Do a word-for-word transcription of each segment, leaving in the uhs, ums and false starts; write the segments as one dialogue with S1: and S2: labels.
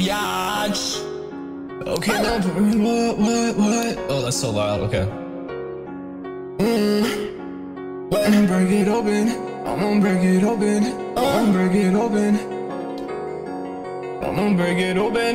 S1: biatch. Okay, no, what, what, what? Oh, that's so loud, okay. Mm. Let me break it open. I'm gonna break it open. I'm gonna break it open. I'm gonna break it open.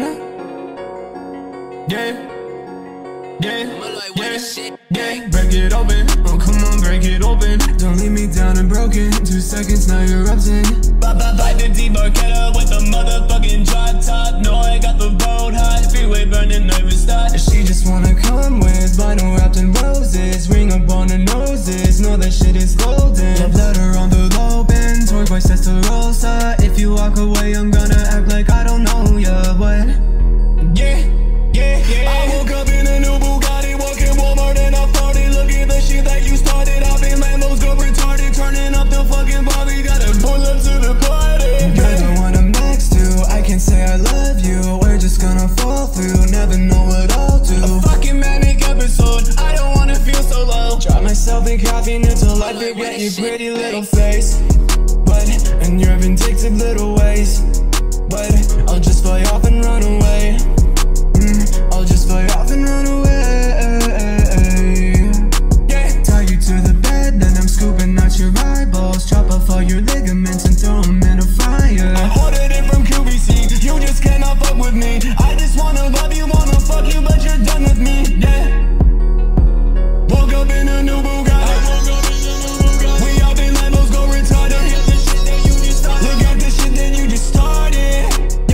S1: Yeah. Yeah, yeah, yeah, break it open. Oh, come on, break it open. Don't leave me down and broken. Two seconds, now you're erupting. Bye bye bye the D-Barketta with the motherfucking drop top. No, I got the road hot. Freeway burning, nervous thought. She just wanna come with vinyl wrapped in roses. Ring up on her noses. Know that shit is golden. Love letter on the low bend. Turquoise Testarossa. If you walk away, I'm gonna act like I don't know ya. What? Yeah, yeah, yeah. I woke up in a new Bugatti, walking Walmart and I party. Look at the shit that you started. I've been Lambos go retarded, turning up the fucking Bobby. Gotta pull up to the party. You're the one I'm next to. I can say I love you. We're just gonna fall through. Never know what I'll do. A fucking manic episode. I don't wanna feel so low. Drop myself in caffeine until I forget your pretty little face. But and your vindictive little ways. But I'll just fly off and run away. Mm, I'll just fly off and run away. Yeah, tie you to the bed, then I'm scooping out your eyeballs. Chop off all your ligaments and throw them in a fire. I ordered it from Q V C. You just cannot fuck with me. I just wanna love you, wanna fuck you, but you're done with me. Yeah. Woke up in a new Bugatti. We all been Lambos go retarded. Look at the shit that you just started.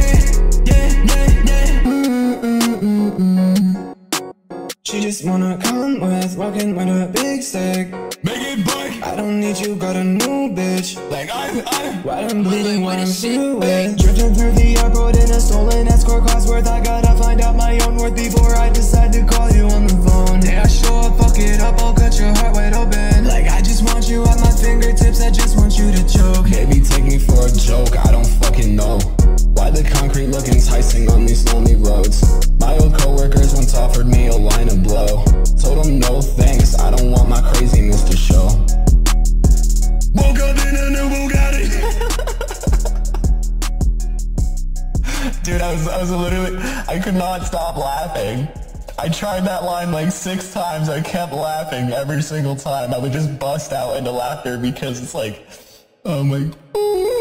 S1: She just wanna come with, walking with a big stick. Make it big. I don't need you, got a new bitch. Like I, I While I'm bleeding, what I'm doing. Drifting through the airport in a stolen escort Cosworth. I gotta find out my own worth before I decide to call you on the phone. Yeah, I show up, fuck it up, I'll cut your heart wide open. Like I just want you at my fingertips, I just want you to choke. Baby, take me for a joke, I don't fucking know why the concrete look enticing on these lonely roads. My old coworkers once offered me a line of blow. Told them no thanks, I don't want my craziness to show. Woke up in a new Bugatti. Dude, I was, I was literally, I could not stop laughing. I tried that line like six times, I kept laughing every single time. I would just bust out into laughter because it's like, oh my...